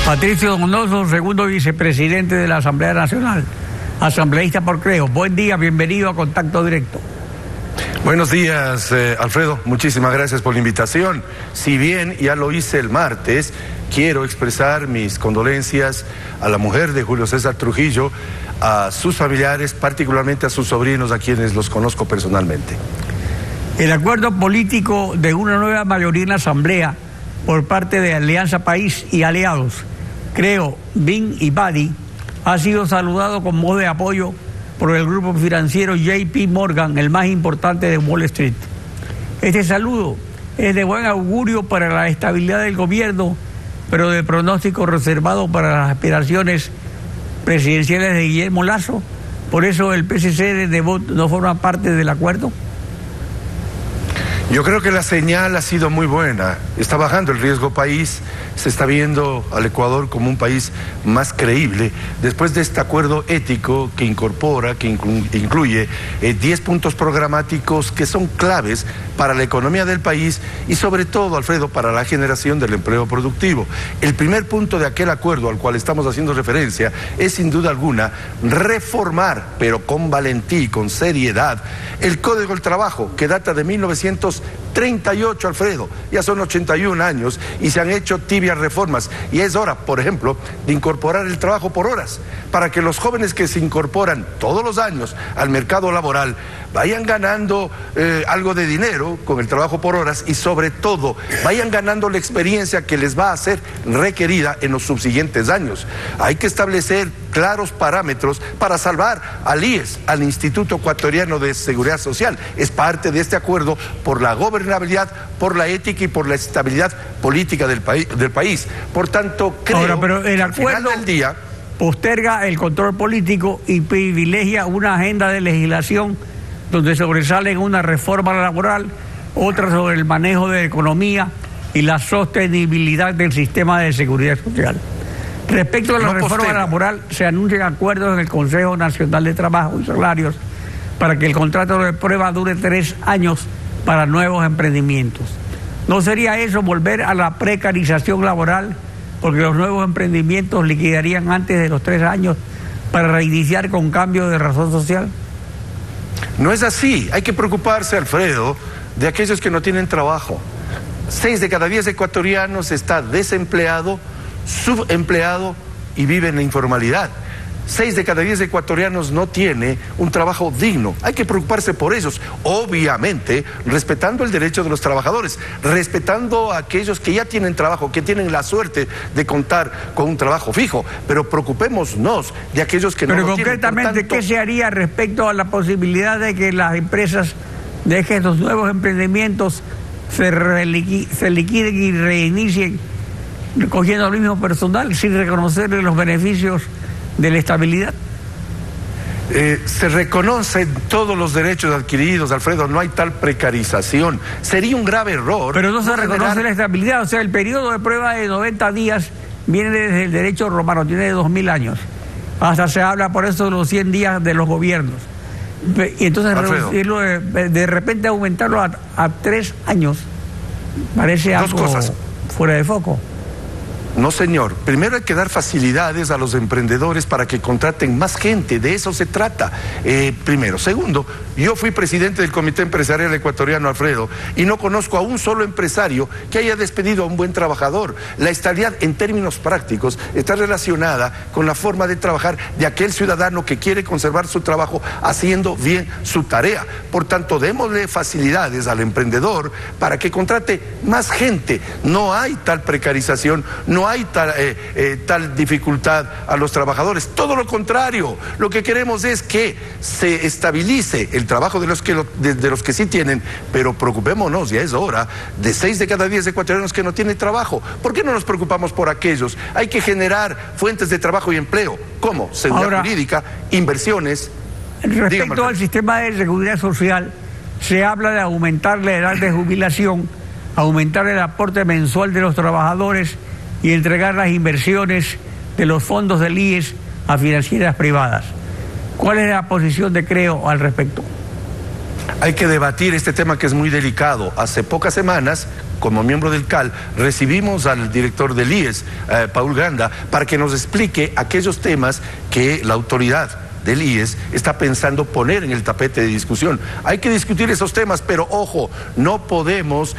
Patricio Donoso, segundo vicepresidente de la Asamblea Nacional, asambleísta por Creo. Buen día, bienvenido a Contacto Directo. Buenos días, Alfredo. Muchísimas gracias por la invitación. Si bien ya lo hice el martes, quiero expresar mis condolencias a la mujer de Julio César Trujillo, a sus familiares, particularmente a sus sobrinos, a quienes los conozco personalmente. El acuerdo político de una nueva mayoría en la Asamblea por parte de Alianza País y aliados, Creo, BIN y BADI, ha sido saludado con modo de apoyo por el grupo financiero JP Morgan, el más importante de Wall Street. Este saludo es de buen augurio para la estabilidad del gobierno, pero de pronóstico reservado para las aspiraciones presidenciales de Guillermo Lasso. Por eso el PSC de Nebot no forma parte del acuerdo. Yo creo que la señal ha sido muy buena. Está bajando el riesgo país, se está viendo al Ecuador como un país más creíble después de este acuerdo ético que incorpora, que incluye 10 puntos programáticos que son claves para la economía del país y sobre todo, Alfredo, para la generación del empleo productivo. El primer punto de aquel acuerdo al cual estamos haciendo referencia es sin duda alguna reformar, pero con valentía y con seriedad, el Código del Trabajo, que data de 1938, Alfredo, ya son 81 años y se han hecho tibias reformas y es hora, por ejemplo, de incorporar el trabajo por horas para que los jóvenes que se incorporan todos los años al mercado laboral vayan ganando algo de dinero con el trabajo por horas y sobre todo vayan ganando la experiencia que les va a ser requerida en los subsiguientes años. Hay que establecer claros parámetros para salvar al IES, al Instituto Ecuatoriano de Seguridad Social. Es parte de este acuerdo por la gobernabilidad, por la ética y por la estabilidad política del país. Por tanto, creo ahora, pero el acuerdo al final del día posterga el control político y privilegia una agenda de legislación donde sobresalen una reforma laboral, otra sobre el manejo de economía y la sostenibilidad del sistema de seguridad social. Respecto a la reforma laboral, se anuncian acuerdos en el Consejo Nacional de Trabajo y Salarios para que el contrato de prueba dure 3 años para nuevos emprendimientos. ¿No sería eso volver a la precarización laboral? Porque los nuevos emprendimientos liquidarían antes de los 3 años para reiniciar con cambio de razón social. No es así. Hay que preocuparse, Alfredo, de aquellos que no tienen trabajo. 6 de cada 10 ecuatorianos está desempleado, subempleado y vive en la informalidad. 6 de cada 10 ecuatorianos no tiene un trabajo digno. Hay que preocuparse por ellos, obviamente respetando el derecho de los trabajadores, respetando a aquellos que ya tienen trabajo, que tienen la suerte de contar con un trabajo fijo, pero preocupémonos de aquellos que no lo tienen. Pero concretamente, ¿qué se haría respecto a la posibilidad de que las empresas dejen los nuevos emprendimientos, se liquiden y reinicien recogiendo al mismo personal sin reconocerle los beneficios de la estabilidad? Se reconocen todos los derechos adquiridos, Alfredo, no hay tal precarización. Sería un grave error. Pero no se reconoce la estabilidad, o sea, el periodo de prueba de 90 días viene desde el derecho romano, tiene 2000 años. Hasta se habla por eso de los 100 días de los gobiernos. Y entonces reducirlo, de repente aumentarlo a 3 años, parece algo fuera de foco. No, señor. Primero hay que dar facilidades a los emprendedores para que contraten más gente. De eso se trata. Primero. Segundo, yo fui presidente del Comité Empresarial Ecuatoriano, Alfredo, y no conozco a un solo empresario que haya despedido a un buen trabajador. La estabilidad, en términos prácticos, está relacionada con la forma de trabajar de aquel ciudadano que quiere conservar su trabajo haciendo bien su tarea. Por tanto, démosle facilidades al emprendedor para que contrate más gente. No hay tal precarización, no hay tal dificultad a los trabajadores. Todo lo contrario, lo que queremos es que se estabilice el trabajo de los que sí tienen, pero preocupémonos, ya es hora, de 6 de cada 10 ecuatorianos que no tienen trabajo. ¿Por qué no nos preocupamos por aquellos? Hay que generar fuentes de trabajo y empleo. ¿Cómo? Seguridad jurídica, inversiones. Respecto al sistema de seguridad social, se habla de aumentar la edad de jubilación, aumentar el aporte mensual de los trabajadores y entregar las inversiones de los fondos del IES a financieras privadas. ¿Cuál es la posición de Creo al respecto? Hay que debatir este tema que es muy delicado. Hace pocas semanas como miembro del CAL, recibimos al director del IES, Paul Granda, para que nos explique aquellos temas que la autoridad del IES está pensando poner en el tapete de discusión. Hay que discutir esos temas, pero ojo, no podemos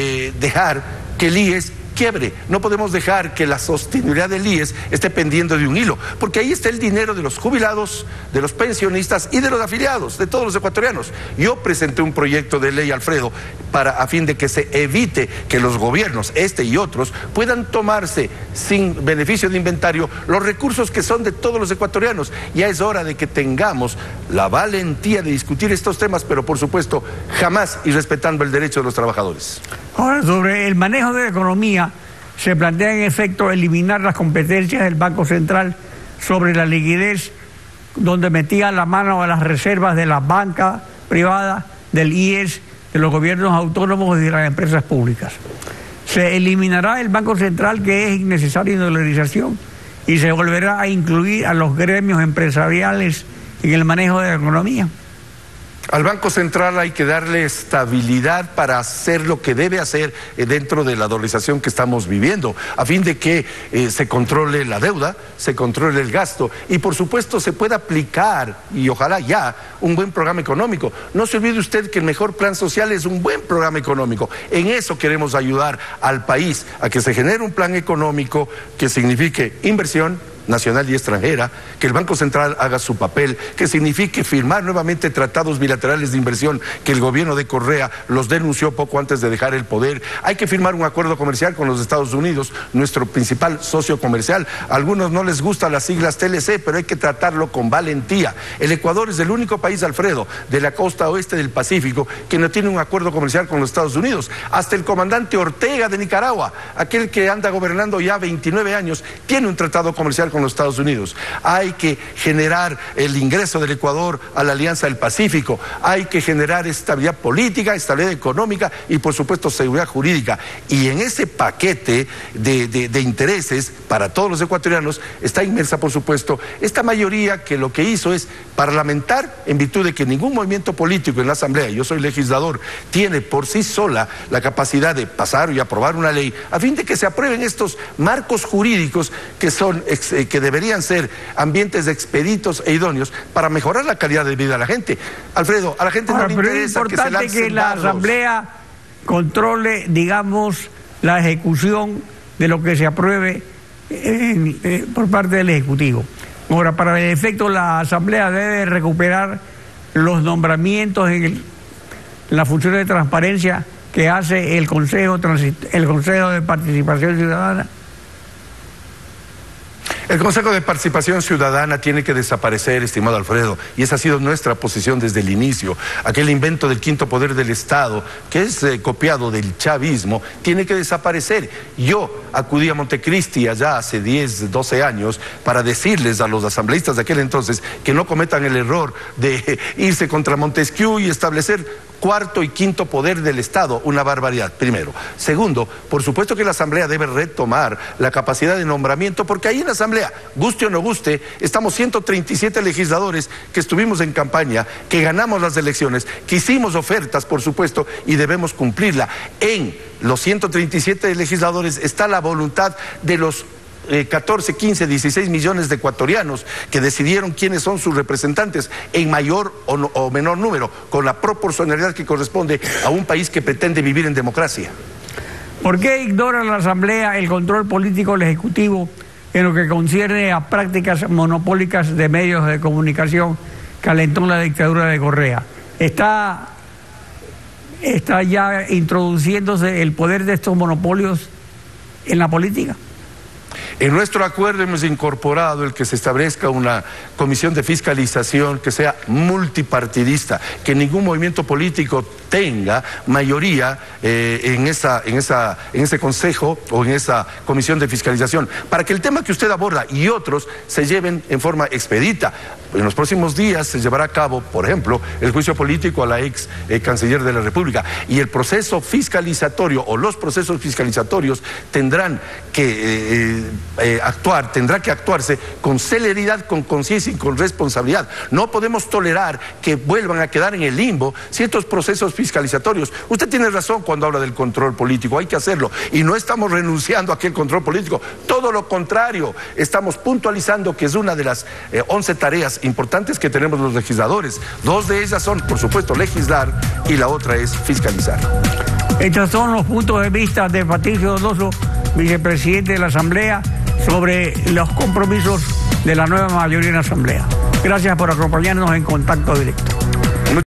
dejar que el IES quiebre, no podemos dejar que la sostenibilidad del IES esté pendiendo de un hilo, porque ahí está el dinero de los jubilados, de los pensionistas y de los afiliados, de todos los ecuatorianos. Yo presenté un proyecto de ley, Alfredo, a fin de que se evite que los gobiernos, este y otros, puedan tomarse sin beneficio de inventario los recursos que son de todos los ecuatorianos. Ya es hora de que tengamos la valentía de discutir estos temas, pero por supuesto jamás y respetando el derecho de los trabajadores. Ahora, sobre el manejo de la economía, se plantea en efecto eliminar las competencias del Banco Central sobre la liquidez, donde metía la mano a las reservas de la banca privada, del IES, de los gobiernos autónomos y de las empresas públicas. Se eliminará el Banco Central, que es innecesario en dolarización, y se volverá a incluir a los gremios empresariales en el manejo de la economía. Al Banco Central hay que darle estabilidad para hacer lo que debe hacer dentro de la dolarización que estamos viviendo, a fin de que se controle la deuda, se controle el gasto y por supuesto se pueda aplicar, y ojalá ya, un buen programa económico. No se olvide usted que el mejor plan social es un buen programa económico. En eso queremos ayudar al país, a que se genere un plan económico que signifique inversión nacional y extranjera, que el Banco Central haga su papel, que signifique firmar nuevamente tratados bilaterales de inversión que el gobierno de Correa los denunció poco antes de dejar el poder. Hay que firmar un acuerdo comercial con los Estados Unidos, nuestro principal socio comercial. A algunos no les gustan las siglas TLC, pero hay que tratarlo con valentía. El Ecuador es el único país, Alfredo, de la costa oeste del Pacífico que no tiene un acuerdo comercial con los Estados Unidos. Hasta el comandante Ortega de Nicaragua, aquel que anda gobernando ya 29 años, tiene un tratado comercial con los Estados Unidos. Hay que generar el ingreso del Ecuador a la Alianza del Pacífico, hay que generar estabilidad política, estabilidad económica y por supuesto seguridad jurídica. Y en ese paquete de intereses para todos los ecuatorianos está inmersa por supuesto esta mayoría que lo que hizo es parlamentar en virtud de que ningún movimiento político en la Asamblea, yo soy legislador, tiene por sí sola la capacidad de pasar y aprobar una ley a fin de que se aprueben estos marcos jurídicos que son que deberían ser ambientes expeditos e idóneos para mejorar la calidad de vida de la gente. Alfredo, a la gente no le interesa que se lancen dardos. Es importante que la Asamblea controle, digamos, la ejecución de lo que se apruebe por parte del Ejecutivo. Ahora, para el efecto, la Asamblea debe recuperar los nombramientos en la función de transparencia que hace el Consejo de Participación Ciudadana. El Consejo de Participación Ciudadana tiene que desaparecer, estimado Alfredo, y esa ha sido nuestra posición desde el inicio. Aquel invento del quinto poder del Estado, que es copiado del chavismo, tiene que desaparecer. Yo acudí a Montecristi allá hace 10, 12 años para decirles a los asambleístas de aquel entonces que no cometan el error de irse contra Montesquieu y establecer cuarto y quinto poder del Estado, una barbaridad, primero. Segundo, por supuesto que la Asamblea debe retomar la capacidad de nombramiento, porque ahí en la Asamblea, guste o no guste, estamos 137 legisladores que estuvimos en campaña, que ganamos las elecciones, que hicimos ofertas, por supuesto, y debemos cumplirla. En los 137 legisladores está la voluntad de los 14, 15, 16 millones de ecuatorianos que decidieron quiénes son sus representantes en mayor o menor número, con la proporcionalidad que corresponde a un país que pretende vivir en democracia. ¿Por qué ignora la Asamblea el control político del Ejecutivo en lo que concierne a prácticas monopólicas de medios de comunicación que alentó la dictadura de Correa? ¿Está ya introduciéndose el poder de estos monopolios en la política? En nuestro acuerdo hemos incorporado el que se establezca una comisión de fiscalización que sea multipartidista, que ningún movimiento político tenga mayoría en ese consejo o en esa comisión de fiscalización, para que el tema que usted aborda y otros se lleven en forma expedita. En los próximos días se llevará a cabo, por ejemplo, el juicio político a la ex canciller de la República, y el proceso fiscalizatorio o los procesos fiscalizatorios tendrán que actuar, tendrá que actuarse con celeridad, con conciencia y con responsabilidad. No podemos tolerar que vuelvan a quedar en el limbo ciertos procesos fiscalizatorios. Usted tiene razón cuando habla del control político, hay que hacerlo, y no estamos renunciando a aquel control político, todo lo contrario, estamos puntualizando que es una de las 11 tareas importantes que tenemos los legisladores. 2 de ellas son, por supuesto, legislar, y la otra es fiscalizar. Estos son los puntos de vista de Patricio Donoso, vicepresidente de la Asamblea, sobre los compromisos de la nueva mayoría en la Asamblea. Gracias por acompañarnos en Contacto Directo.